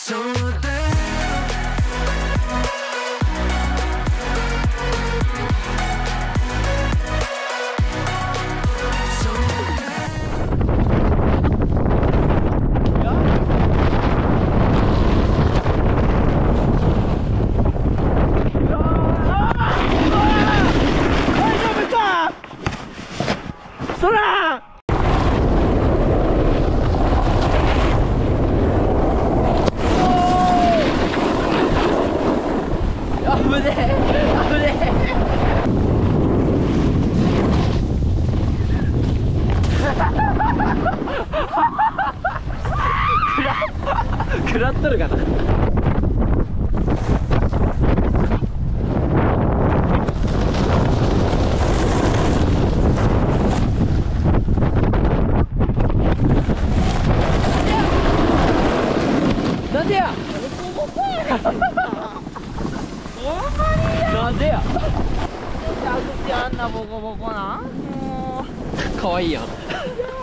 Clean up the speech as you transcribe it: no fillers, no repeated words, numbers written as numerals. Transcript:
食らっとるかな。なんでや。なんでや。 あんなボコボコな。もう。 可愛いやん。